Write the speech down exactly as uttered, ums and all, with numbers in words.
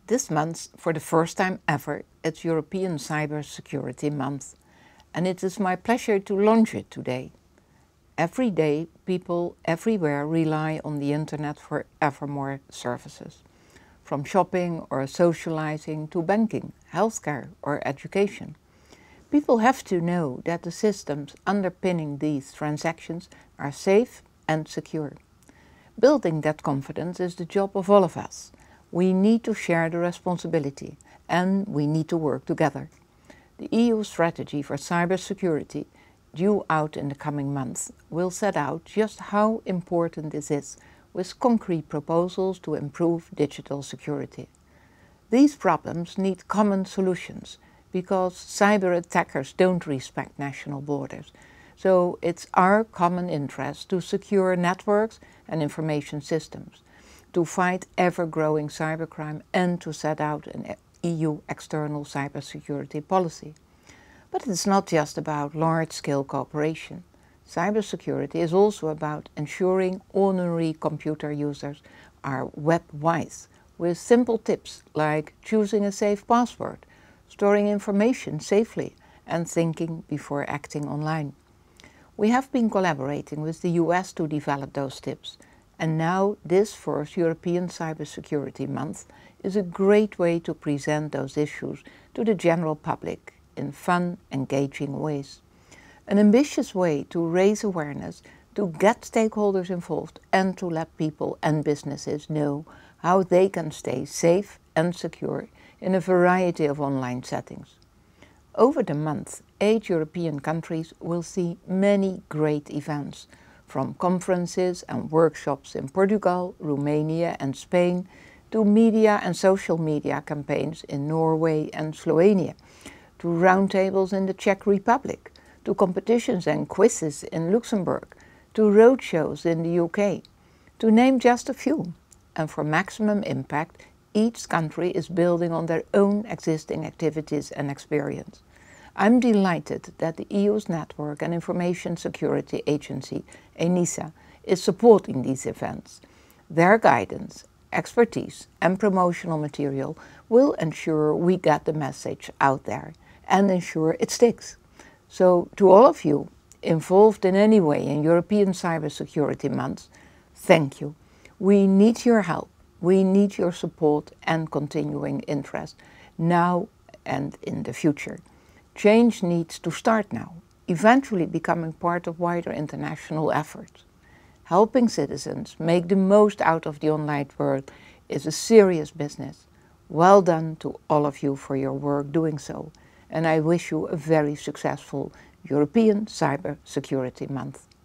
This month, for the first time ever, it's European Cyber Security Month, and it is my pleasure to launch it today. Every day, people everywhere rely on the internet for ever more services, from shopping or socializing to banking, healthcare or education. People have to know that the systems underpinning these transactions are safe and secure. Building that confidence is the job of all of us. We need to share the responsibility and we need to work together. The E U strategy for cybersecurity, due out in the coming months, will set out just how important this is, with concrete proposals to improve digital security. These problems need common solutions, because cyber attackers don't respect national borders. So it's our common interest to secure networks and information systems, to fight ever-growing cybercrime and to set out an E U external cybersecurity policy. But it's not just about large-scale cooperation. Cybersecurity is also about ensuring ordinary computer users are web-wise, with simple tips like choosing a safe password, storing information safely, and thinking before acting online. We have been collaborating with the U S to develop those tips, and now this first European Cybersecurity Month is a great way to present those issues to the general public in fun, engaging ways. An ambitious way to raise awareness, to get stakeholders involved, and to let people and businesses know how they can stay safe and secure in a variety of online settings. Over the month, eight European countries will see many great events, from conferences and workshops in Portugal, Romania and Spain, to media and social media campaigns in Norway and Slovenia, to roundtables in the Czech Republic, to competitions and quizzes in Luxembourg, to roadshows in the U K, to name just a few. And for maximum impact, each country is building on their own existing activities and experience. I'm delighted that the E U's Network and Information Security Agency, ENISA, is supporting these events. Their guidance, expertise and promotional material will ensure we get the message out there and ensure it sticks. So to all of you involved in any way in European Cybersecurity Month, thank you. We need your help. We need your support and continuing interest now and in the future. Change needs to start now, eventually becoming part of wider international efforts. Helping citizens make the most out of the online world is a serious business. Well done to all of you for your work doing so, and I wish you a very successful European Cyber Security Month.